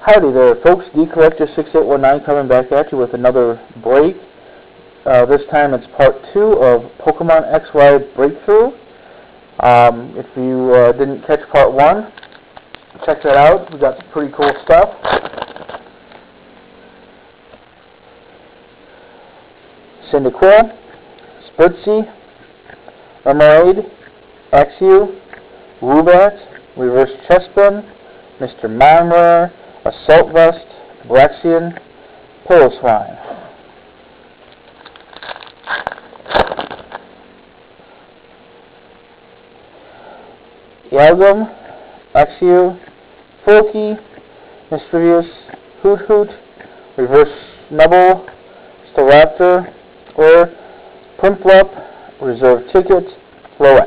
Howdy there, folks. D-Collector6819 coming back at you with another break. This time it's part 2 of Pokemon XY Breakthrough. If you didn't catch part 1, check that out. We got some pretty cool stuff. Cyndaquil, Spritzee, Emerald, Axew, Woobat, Reverse Chespin, Mr. Monrare, Assault Vest, Braixen, Piloswine. Yalgum, Axew, Folky, Mischievous, Hoot, Reverse Snubbull, Staraptor, or Prinplup, Reserve Ticket, Floette.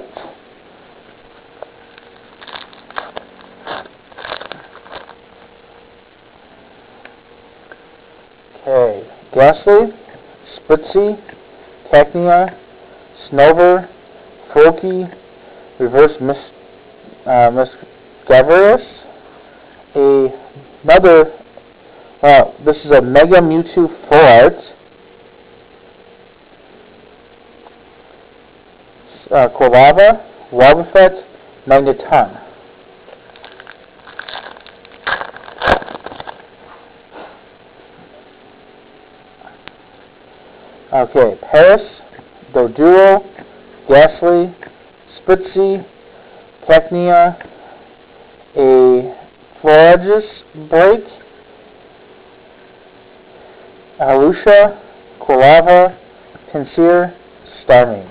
Okay, Ghastly, Spritzee, Cacnea, Snover, Folky, Reverse Miscavius, this is a Mega Mewtwo Full Art, Quilava, Wobbuffet, Magneton. Okay, Paris, Doduo, Ghastly, Spritzee, Cacnea, a Florges Break, Alusha, Quilava, Pinsir, Starmie.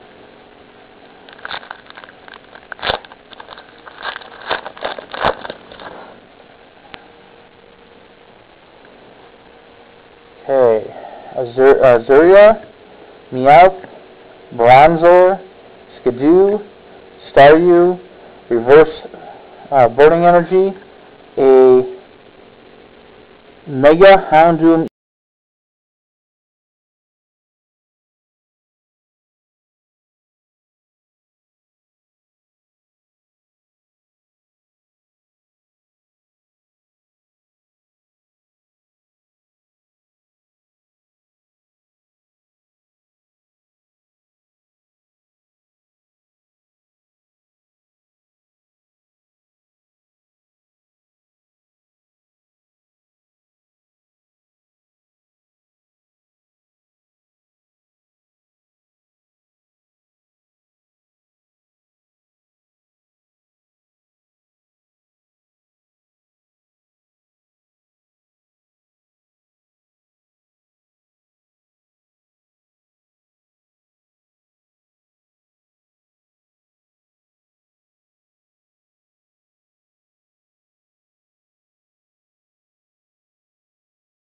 Okay, Azuria, Meowth, Bronzor, Skidoo, Staryu, Reverse Burning Energy, a Mega Houndoom